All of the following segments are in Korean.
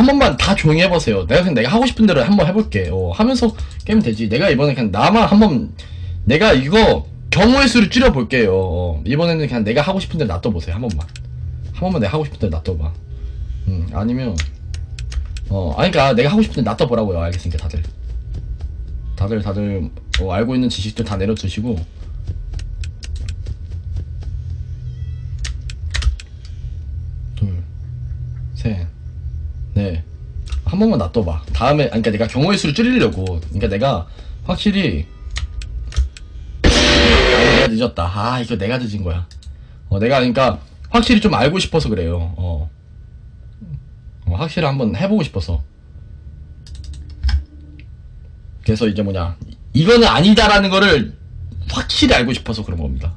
한 번만 다 조용히 해보세요. 내가 그냥 내가 하고 싶은 대로 한번 해볼게. 하면서 깨면 되지. 내가 이번에 그냥 나만 한번 내가 이거 경우의 수를 줄여볼게요. 이번에는 그냥 내가 하고 싶은 대로 놔둬보세요. 한 번만 내가 하고 싶은 대로 놔둬봐. 아니면 아니 그니까 내가 하고 싶은 대로 놔둬보라고요. 알겠으니까 다들 알고 있는 지식들 다 내려두시고 둘 셋 넷 한 번만 놔둬봐. 다음에 그러니까 내가 경우의 수를 줄이려고. 그러니까 내가 확실히 내가 늦었다. 이거 내가 늦은 거야. 내가 그러니까 확실히 좀 알고 싶어서 그래요. 확실히 한번 해보고 싶어서. 그래서 이제 뭐냐, 이거는 아니다라는 거를 확실히 알고 싶어서 그런 겁니다.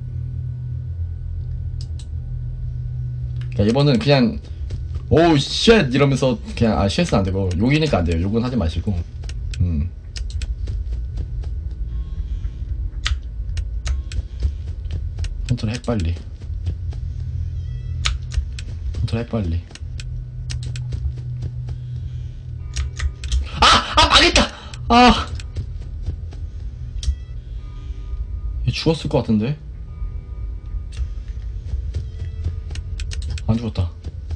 그러니까 이번은 그냥 오우 쉣 이러면서 그냥 쉣은 안되고, 욕이니까 안돼요. 욕은 하지 마시고. 컨트롤 핵 빨리. 망했다! 얘 죽었을 것 같은데? 안 죽었다.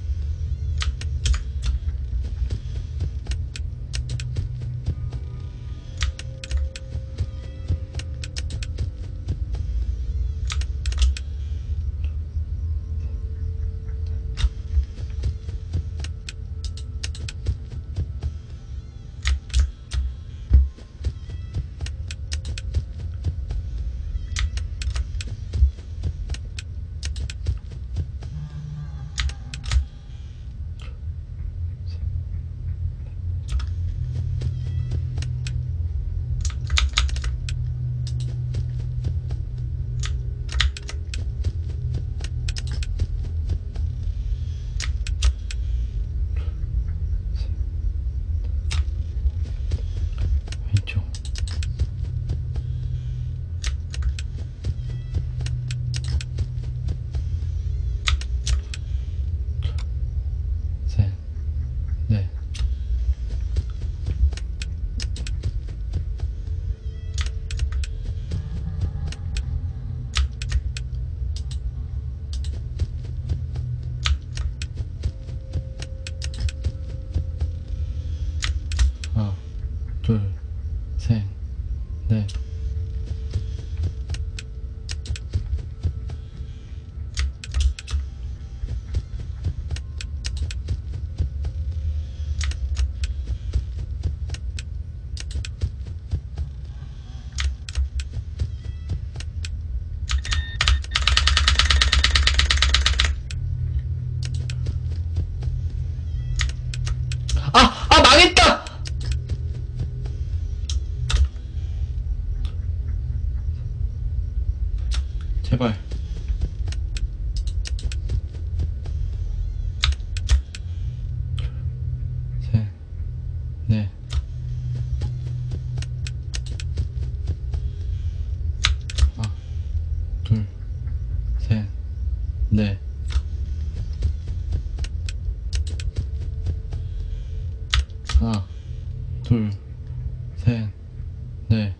왼쪽. 셋, 넷. 하나, 둘, 셋, 넷. 망했다! 제발. 셋, 넷. 하나, 둘, 셋, 넷. 하나, 둘, 셋, 넷.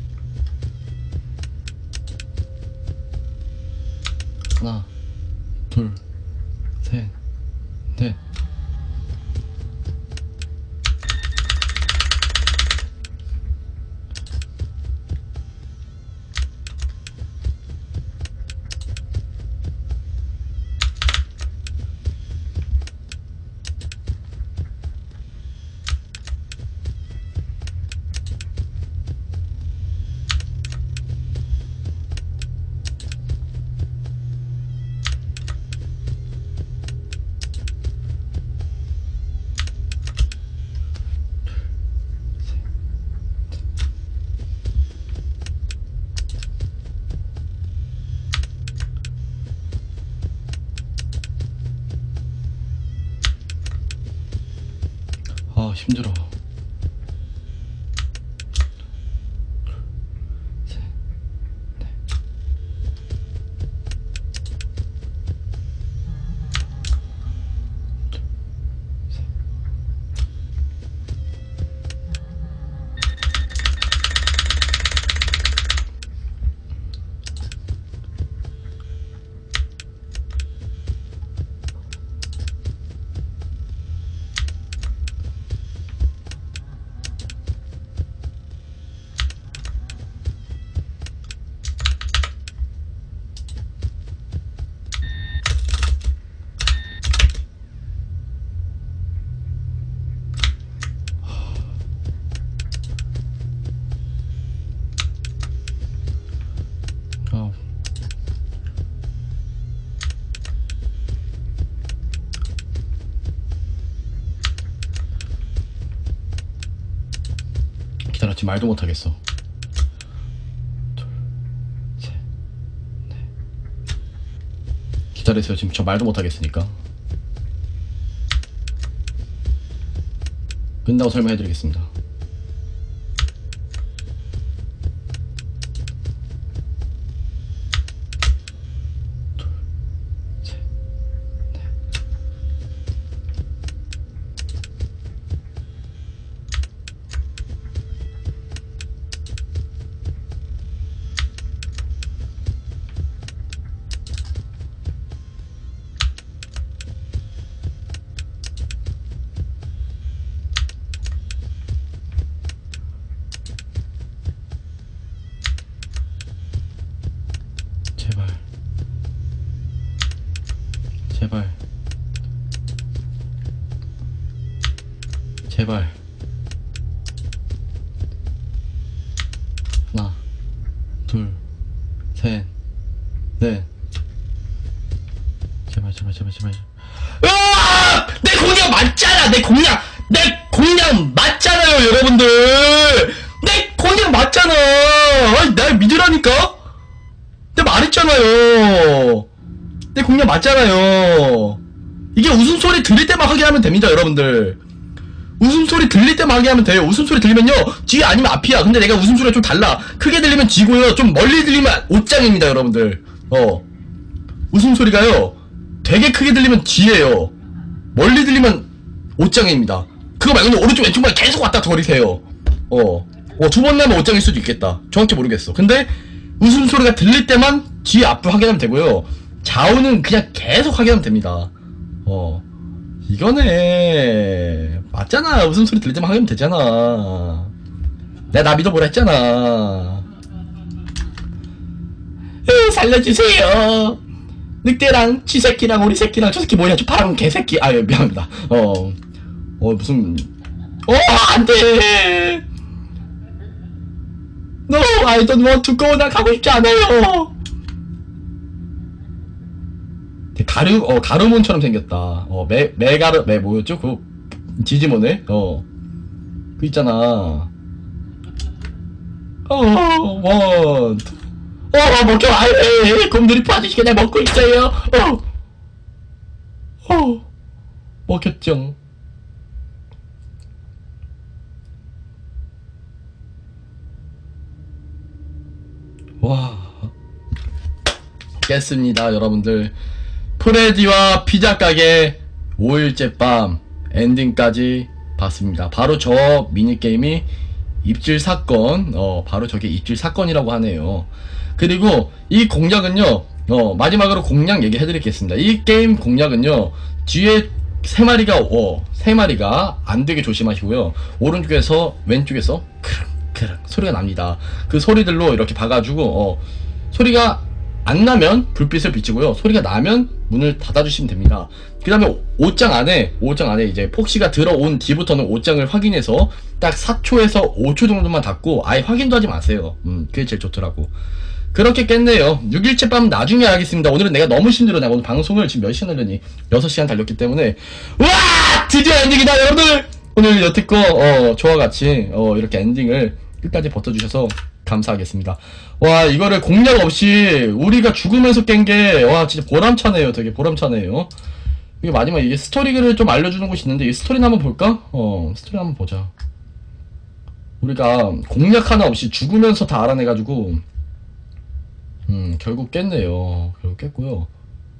하나, 둘, 셋, 넷. 힘들어. 셋, 넷. 둘, 셋, 지금 말도 못하겠어. 둘, 셋, 넷. 기다리세요. 지금 저 말도 못하겠으니까. 끝나고 설명해드리겠습니다. 제발 제발 제발 하나 둘 셋 넷 제발 제발 제발 제발. 으아! 내 공략 맞잖아. 내 공략 맞잖아요 여러분들. 내 공략 맞잖아. 아니, 날 믿으라니까. 내가 말했잖아요. 내 공략 맞잖아요. 이게 웃음소리 들릴 때만 하게 하면 됩니다 여러분들. 웃음소리 들릴 때만 하게 하면 돼요. 웃음소리 들리면요 뒤 아니면 앞이야. 근데 내가 웃음소리가 좀 달라. 크게 들리면 뒤고요, 좀 멀리 들리면 옷장입니다 여러분들. 웃음소리가요 되게 크게 들리면 뒤에요, 멀리 들리면 옷장입니다. 그거 말고는 오른쪽 왼쪽만 계속 왔다 거리세요. 두 번 나면 옷장일 수도 있겠다. 정확히 모르겠어. 근데 웃음소리가 들릴 때만 뒤 앞을 확인하면 되고요, 좌우는 그냥 계속 확인하면 됩니다. 이거네. 맞잖아. 웃음소리 들릴 때만 확인하면 되잖아. 내가 나 믿어보라 했잖아. 살려주세요. 늑대랑 쥐새끼랑 우리 새끼랑 저 새끼 뭐냐, 저 파란 개새끼. 아유 미안합니다. 무슨 안돼. No, I don't want to go. 나 가고 싶지 않아요. 가르몬처럼 생겼다. 뭐였죠? 그 지지모네. 그 있잖아. 먹혀. 곰돌이 파지시게 날 먹고 있어요. 먹혔죠. 와, 깼습니다 여러분들. 프레디와 피자 가게 5일째 밤 엔딩까지 봤습니다. 바로 저 미니게임이 입질 사건, 바로 저게 입질 사건이라고 하네요. 그리고 이 공략은요, 마지막으로 공략 얘기해드리겠습니다. 이 게임 공략은요, 뒤에 세 마리가 안 되게 조심하시고요, 오른쪽에서 왼쪽에서 크릉크릉 소리가 납니다. 그 소리들로 이렇게 봐가지고, 소리가 안 나면 불빛을 비치고요, 소리가 나면 문을 닫아주시면 됩니다. 그 다음에 옷장 안에 이제 폭시가 들어온 뒤부터는 옷장을 확인해서 딱 4초에서 5초 정도만 닫고 아예 확인도 하지 마세요. 그게 제일 좋더라고. 그렇게 깼네요. 6일째 밤 나중에 하겠습니다. 오늘은 내가 너무 힘들어. 나 오늘 방송을 지금 몇 시간 하려니 6시간 달렸기 때문에. 와! 드디어 엔딩이다 여러분들! 오늘 여태껏 저와 같이 이렇게 엔딩을 끝까지 버텨주셔서 감사하겠습니다. 와, 이거를 공략 없이 우리가 죽으면서 깬 게, 와, 진짜 보람차네요. 되게 보람차네요. 이게 마지막 이게 스토리를 좀 알려주는 곳이 있는데, 이 스토리나 한번 볼까? 스토리 한번 보자. 우리가 공략 하나 없이 죽으면서 다 알아내가지고, 결국 깼네요. 결국 깼고요.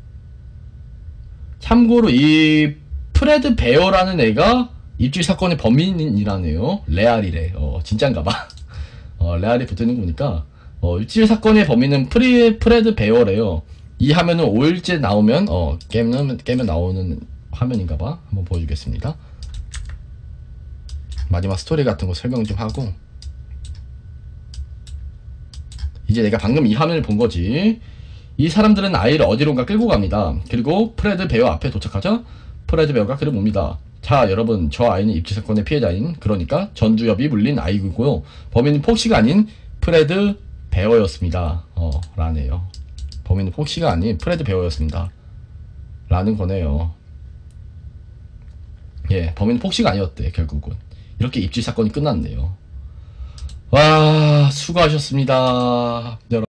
참고로 이 프레드 베어라는 애가 입질 사건의 범인이라네요. 레알이래. 진짠가봐. 레알이 붙어있는 거 보니까, 입질 사건의 범인은 프레드 베어래요. 이 화면은 5일째 나오면, 깨면 나오는 화면인가봐. 한번 보여주겠습니다. 마지막 스토리 같은 거 설명 좀 하고. 이제 내가 방금 이 화면을 본 거지. 이 사람들은 아이를 어디론가 끌고 갑니다. 그리고 프레드 베어 앞에 도착하자 프레드 베어가 그를 봅니다. 자 여러분, 저 아이는 입질 사건의 피해자인, 그러니까 전두엽이 물린 아이고요, 범인은 폭시가 아닌 프레드 베어였습니다. 라네요. 범인은 폭시가 아닌 프레드 베어였습니다. 라는 거네요. 예, 범인은 폭시가 아니었대. 결국은 이렇게 입질 사건이 끝났네요. 와, 수고하셨습니다. 여러분.